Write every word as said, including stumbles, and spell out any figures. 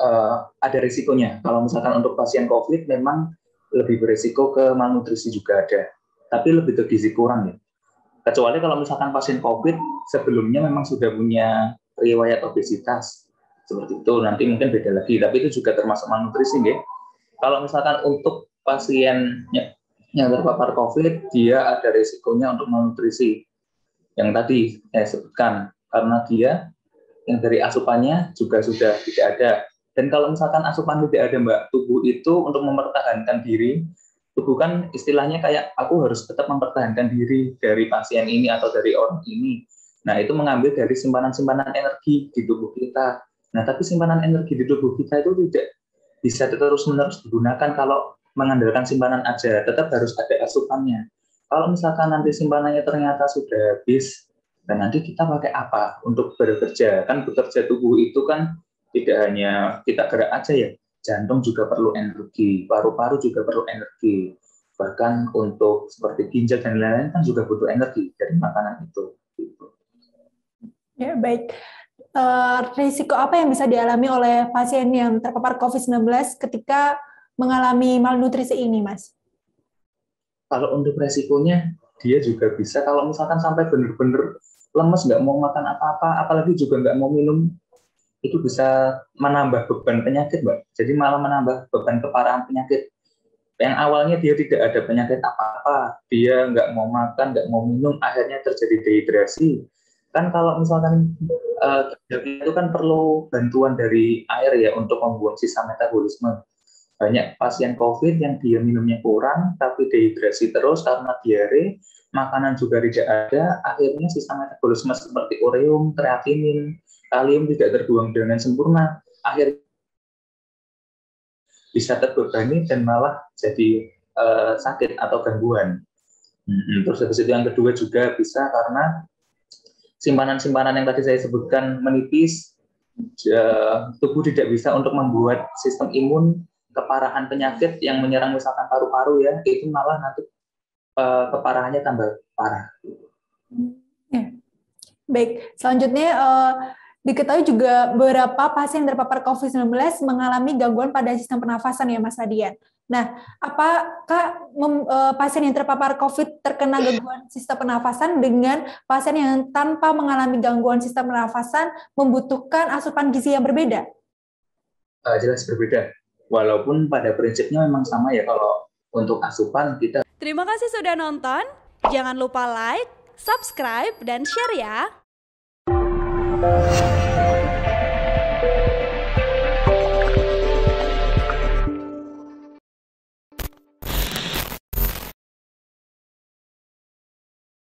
uh, ada risikonya. Kalau misalkan untuk pasien COVID memang lebih berisiko ke malnutrisi juga ada, tapi lebih ke gizi kurang ya. Kecuali kalau misalkan pasien COVID sebelumnya memang sudah punya riwayat obesitas, seperti itu nanti mungkin beda lagi, tapi itu juga termasuk malnutrisi ya. Kalau misalkan untuk pasien yang terpapar COVID, dia ada risikonya untuk malnutrisi yang tadi saya sebutkan, karena dia yang dari asupannya juga sudah tidak ada. Dan kalau misalkan asupan tidak ada, Mbak, tubuh itu untuk mempertahankan diri, tubuh kan istilahnya kayak aku harus tetap mempertahankan diri dari pasien ini atau dari orang ini. Nah, itu mengambil dari simpanan-simpanan energi di tubuh kita. Nah, tapi simpanan energi di tubuh kita itu tidak bisa terus-menerus digunakan kalau mengandalkan simpanan aja, tetap harus ada asupannya. Kalau misalkan nanti simpanannya ternyata sudah habis, dan nanti kita pakai apa untuk bekerja? Kan bekerja tubuh itu kan tidak hanya kita gerak aja ya, jantung juga perlu energi, paru-paru juga perlu energi, bahkan untuk seperti ginjal dan lain-lain kan juga butuh energi dari makanan itu. Ya, baik. Uh, risiko apa yang bisa dialami oleh pasien yang terpapar covid sembilan belas ketika mengalami malnutrisi ini, Mas? Kalau untuk resikonya, dia juga bisa kalau misalkan sampai benar-benar lemes, nggak mau makan apa-apa, apalagi juga nggak mau minum, itu bisa menambah beban penyakit, Mbak. Jadi malah menambah beban keparahan penyakit. Yang awalnya dia tidak ada penyakit apa-apa, dia nggak mau makan, nggak mau minum, akhirnya terjadi dehidrasi. Kan kalau misalkan uh, itu kan perlu bantuan dari air ya untuk membuang sisa metabolisme. Banyak pasien COVID yang dia minumnya kurang, tapi dehidrasi terus karena diare, makanan juga tidak ada, akhirnya sisa metabolisme seperti ureum, kreatinin, kalium tidak terbuang dengan sempurna, akhirnya bisa terbebani dan malah jadi uh, sakit atau gangguan. Hmm, terus habis itu yang kedua juga bisa karena simpanan-simpanan yang tadi saya sebutkan menipis, uh, tubuh tidak bisa untuk membuat sistem imun keparahan penyakit yang menyerang misalkan paru-paru ya, itu malah nanti uh, keparahannya tambah parah. Ya. Baik, selanjutnya uh, diketahui juga beberapa pasien terpapar covid sembilan belas mengalami gangguan pada sistem pernafasan ya, Mas Adian. Nah, apakah mem, uh, pasien yang terpapar COVID terkena gangguan sistem pernafasan dengan pasien yang tanpa mengalami gangguan sistem pernafasan membutuhkan asupan gizi yang berbeda? Uh, jelas berbeda. Walaupun pada prinsipnya memang sama ya, kalau untuk asupan kita. Terima kasih sudah nonton. Jangan lupa like, subscribe, dan share ya.